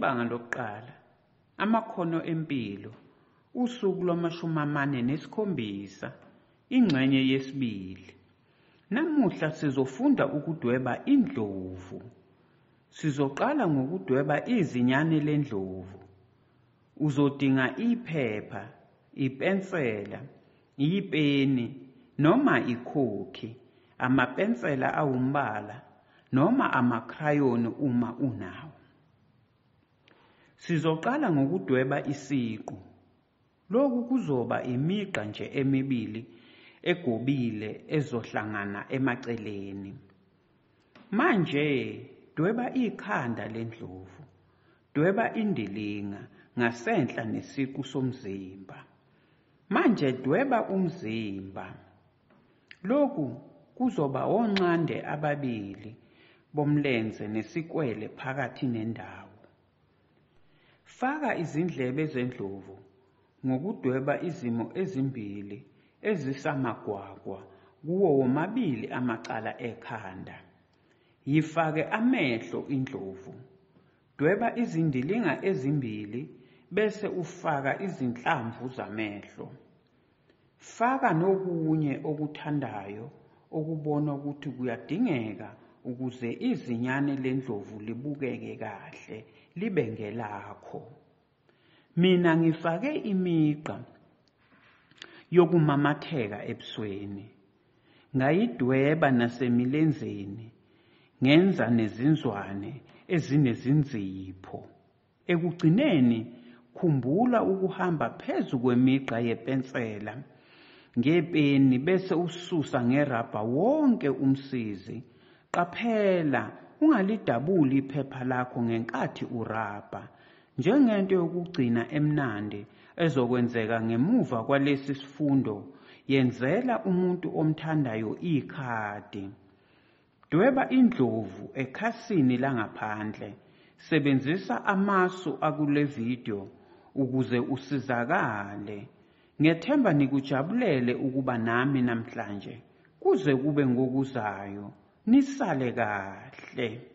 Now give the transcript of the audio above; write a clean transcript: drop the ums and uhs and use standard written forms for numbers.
Ibanga lokuqala, amakhono empilo, usuku lwama-47, ingxenye yesibili. Namuhla sizofunda ukudweba indlovu. Sizoqala ngokudweba izinyane lendlovu. Uzodinga iphepha, ipensela, ipeni noma ikhokhi, amapensela awumbala noma amakhrayoni uma unawo. Sizoqala ngokudweba isiqu. Lokhu kuzoba imigqa nje emibili egobile ezohlangana emaceleni. Manje dweba ikhanda lendlovu. Dweba indilinga ngasenhla nesiqu somzimba. Manje dweba umzimba. Lokhu kuzoba onqande ababili bomlenze nesikwele phakathi nendawo. Faka izindlebe zendlovu ngokudweba izimo ezimbili ezisamagwagwa kuwo womabili amacala ekhanda. Yifake amehlo indlovu. Dweba izindilinga ezimbili bese ufaka izinhlamvu zamehlo. Faka nokunye okuthandayo okubona ukuthi kuyadingeka ukuze izinyane lendlovu libukeke kahle, libe ngelakho. Mina ngifake imigqa yokumamatheka ebusweni. Ngayidweba nasemilenzeni, ngenza nezinzwane ezinezinzipho. Ekugcineni, khumbula ukuhamba phezu kwemigqa yepensela ngepeni bese ususa ngerabha wonke umsizi. Qaphela ungalidabuli iphepha lakho ngenkathi urabha, njengento yokugcina emnandi ezokwenzeka ngemuva kwalesi sifundo. Yenzela umuntu omthandayo ikhadi. Dweba indlovu ekhasini langaphandle. Sebenzisa amasu akule video ukuze usizakale. Ngethemba nikujabulele ukuba nami namhlanje. Kuze kube ngokuzayo. Nisale kahle.